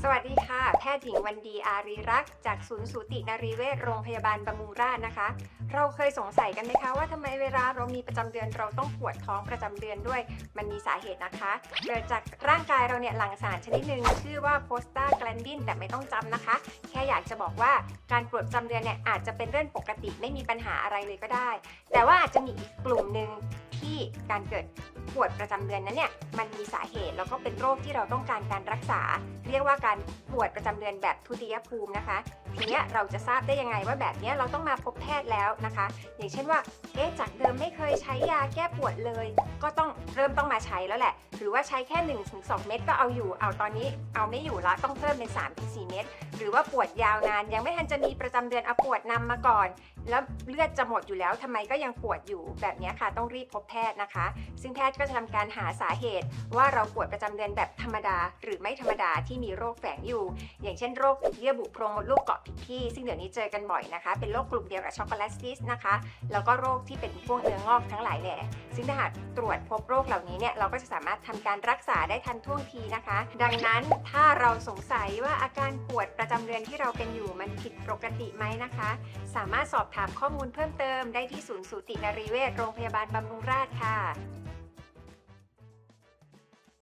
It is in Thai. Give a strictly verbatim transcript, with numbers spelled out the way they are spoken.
สวัสดีค่ะแพทย์หญิงวันดีอารีรักษ์จากศูนย์สูตินรีเวชโรงพยาบาลบำรุงราษฎร์นะคะเราเคยสงสัยกันไหมคะว่าทำไมเวลาเรามีประจำเดือนเราต้องปวดท้องประจำเดือนด้วยมันมีสาเหตุนะคะเกิดจากร่างกายเราเนี่ยหลั่งสารชนิดหนึ่งชื่อว่าโพสตาแกลนดินแต่ไม่ต้องจำนะคะแค่อยากจะบอกว่าการปวดประจำเดือนเนี่ยอาจจะเป็นเรื่องปกติไม่มีปัญหาอะไรเลยก็ได้แต่ว่าอาจจะมีอีกกลุ่มหนึ่งที่การเกิดปวดประจำเดือนนั้นเนี่ยมันมีสาเหตุแล้วก็เป็นโรคที่เราต้องการการรักษาเรียกว่าการปวดประจำเดือนแบบทุติยภูมินะคะทีนี้เราจะทราบได้ยังไงว่าแบบนี้เราต้องมาพบแพทย์แล้วนะคะอย่างเช่นว่าเอ๊ะจากเดิมไม่เคยใช้ยาแก้ปวดเลยก็ต้องเริ่มต้องมาใช้แล้วแหละหรือว่าใช้แค่ หนึ่งถึงสอง เม็ดก็เอาอยู่เอาตอนนี้เอาไม่อยู่ละต้องเพิ่มเป็น สามถึงสี่ เม็ดหรือว่าปวดยาวนานยังไม่ทันจะมีประจำเดือนเอาปวดนำมาก่อนแล้วเลือดจะหมดอยู่แล้วทำไมก็ยังปวดอยู่แบบนี้ค่ะต้องรีบพบแพทย์นะคะซึ่งแพทย์ก็จะทำการหาสาเหตุว่าเราปวดประจำเดือนแบบธรรมดาหรือไม่ธรรมดาที่มีโรคแฝงอยู่อย่างเช่นโรคเยื่อบุโพรงมดลูกเกาะผิดที่ซึ่งเดี๋ยวนี้เจอกันบ่อยนะคะเป็นโรคกลุ่มเดียวกับช็อกโกแลตซิสนะคะแล้วก็โรคที่เป็นพวกเนื้องอกทั้งหลายแหล่ซึ่งถ้าหากตรวจพบโรคเหล่านี้เนี่ยเราก็จะสามารถทำการรักษาได้ทันท่วงทีนะคะดังนั้นถ้าเราสงสัยว่าอาการปวดประจำเดือนที่เราเป็นอยู่มันผิดปกติไหมนะคะสามารถสอบถามข้อมูลเพิ่มเติมได้ที่ศูนย์สูตินรีเวชโรงพยาบาลบำรุงราษฎร์ค่ะ